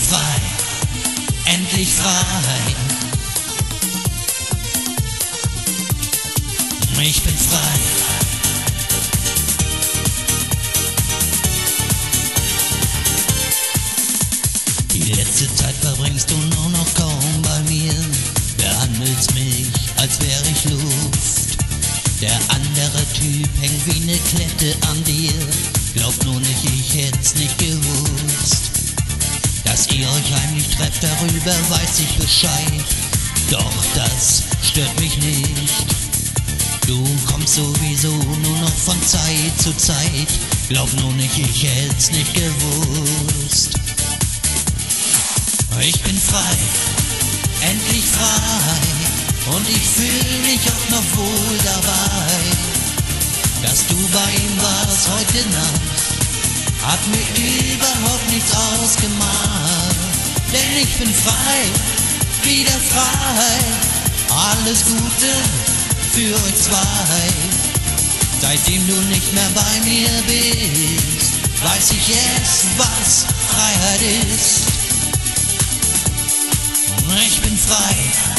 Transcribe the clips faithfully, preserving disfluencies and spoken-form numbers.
frei, endlich frei. Ich bin frei. Die letzte Zeit verbringst du nur noch kaum bei mir. Behandelst mich, als wär ich Luft. Der andere Typ hängt wie ne Klette an dir. Glaub nur nicht, ich hätt's nicht gewusst. Dass ihr euch heimlich trefft, darüber weiß ich Bescheid. Doch das stört mich nicht. Du kommst sowieso nur noch von Zeit zu Zeit. Glaub nur nicht, ich hätt's nicht gewusst. Ich bin frei, endlich frei. Und ich fühl mich auch noch wohl dabei. Dass du bei ihm warst heute Nacht, hat mir überhaupt nichts ausgemacht. Denn ich bin frei, wieder frei. Alles Gute für euch zwei. Seitdem du nicht mehr bei mir bist, weiß ich erst, was Freiheit ist. Ich bin frei.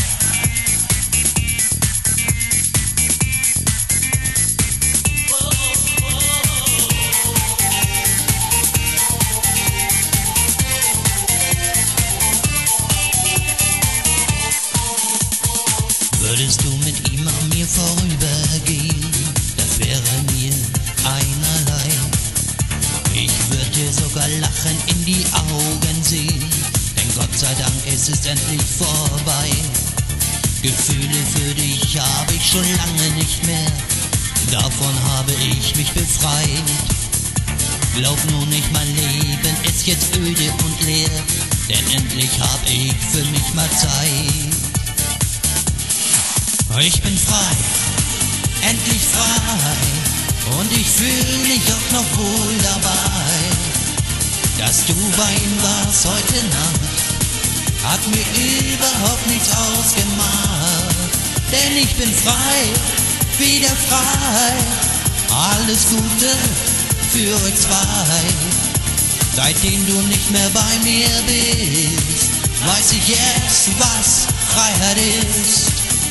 Würdest du mit ihm an mir vorübergehen, das wäre mir einerlei. Ich würde dir sogar lachen in die Augen sehen, denn Gott sei Dank ist es endlich vorbei. Gefühle für dich habe ich schon lange nicht mehr, davon habe ich mich befreit. Glaub nur nicht, mein Leben ist jetzt öde und leer, denn endlich hab ich für mich mal Zeit. Ich bin frei, endlich frei, und ich fühl mich auch noch wohl dabei. Dass du bei ihm warst heute Nacht, hat mir überhaupt nichts ausgemacht. Denn ich bin frei, wieder frei. Alles Gute für euch zwei. Seitdem du nicht mehr bei mir bist, weiß ich erst, was Freiheit ist.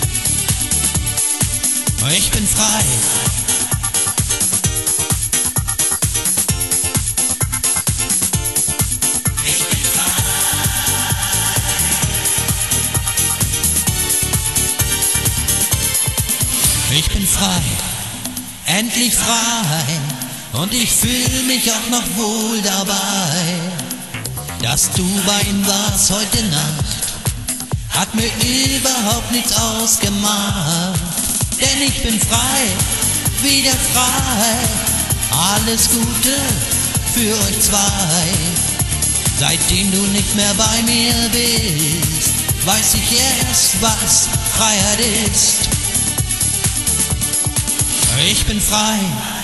Ich bin frei. Ich bin frei. Ich bin frei, endlich frei. Und ich fühl mich auch noch wohl dabei. Dass du bei ihm warst heute Nacht, hat mir überhaupt nichts ausgemacht. Denn ich bin frei, wieder frei. Alles Gute für euch zwei. Seitdem du nicht mehr bei mir bist, weiß ich erst, was Freiheit ist. Ich bin frei.